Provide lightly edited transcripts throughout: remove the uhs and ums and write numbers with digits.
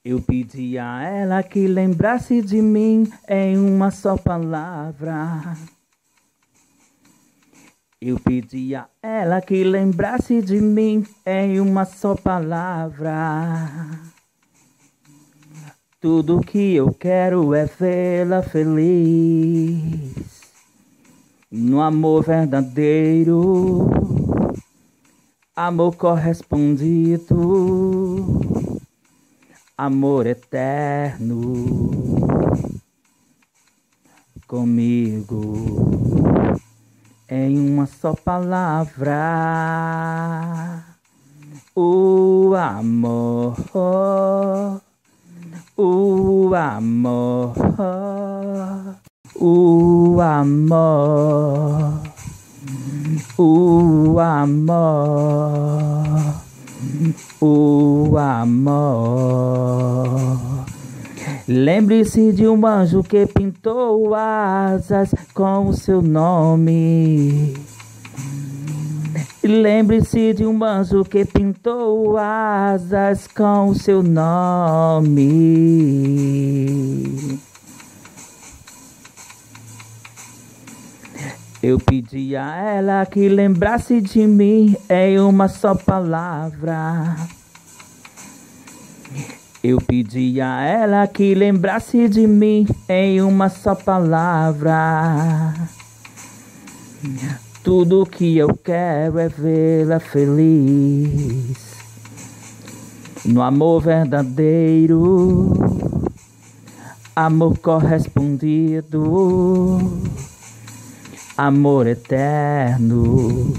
Eu pedi a ela que lembrasse de mim em uma só palavra. Eu pedi a ela que lembrasse de mim em uma só palavra. Tudo que eu quero é vê-la feliz, no amor verdadeiro, amor correspondido, amor eterno comigo em uma só palavra. O amor, o amor, o amor, o amor, o amor. Lembre-se de um anjo que pintou asas com o seu nome. Lembre-se de um anjo que pintou asas com o seu nome. Eu pedi a ela que lembrasse de mim em uma só palavra. Eu pedi a ela que lembrasse de mim em uma só palavra. Tudo que eu quero é vê-la feliz, no amor verdadeiro, amor correspondido, amor eterno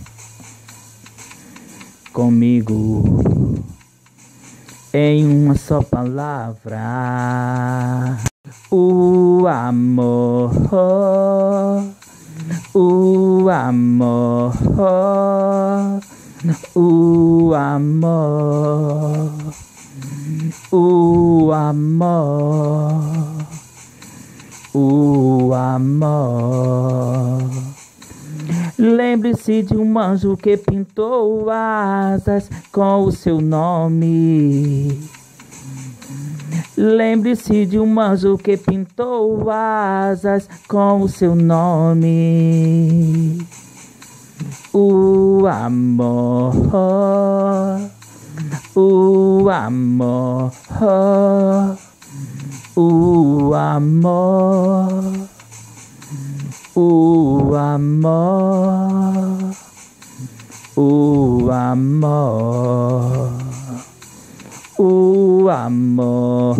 comigo em uma só palavra. O amor, o amor, o amor, o amor, o amor. Lembre-se de um anjo que pintou asas com o seu nome. Lembre-se de um anjo que pintou asas com o seu nome. O amor, o amor, o amor, o amor, o amor, o amor,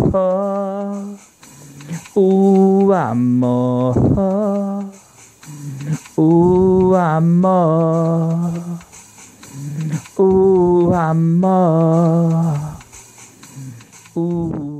o amor, o amor, o amor, o